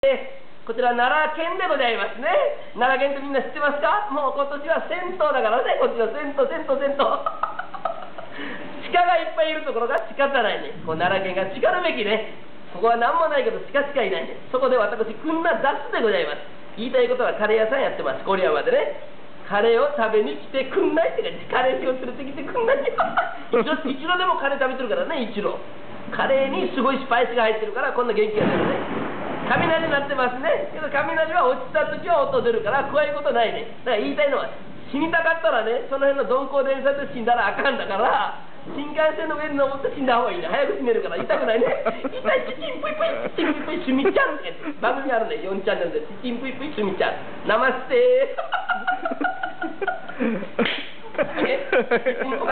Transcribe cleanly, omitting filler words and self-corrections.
こちら奈良県でございますね。奈良県ってみんな知ってますか？もう今年は銭湯だからね、こっちは銭湯。鹿がいっぱいいるところが鹿じゃないね。こう奈良県が鹿るべきね。ここは何もないけど鹿しかいないね。そこで私、くんな雑でございます。言いたいことはカレー屋さんやってます、郡山でね。カレーを食べに来てくんないって感じ。カレーを連れてきてくんないって。一度でもカレー食べてるからね、一度。カレーにすごいスパイスが入ってるからこんな元気が出るね。雷になってますね。けど雷は落ちた時は音出るから怖いことないね。だから言いたいのは、死にたかったらね、その辺の鈍行電車で死んだらあかんだから、新幹線の上に登って死んだ方がいいね。早く死ねるから痛くないね。痛い、チチンプイプイ、チチンプイプイ、すみちゃんって番組あるね、4チャンネルで、チチンプイプイ、すみちゃん。ナマステー。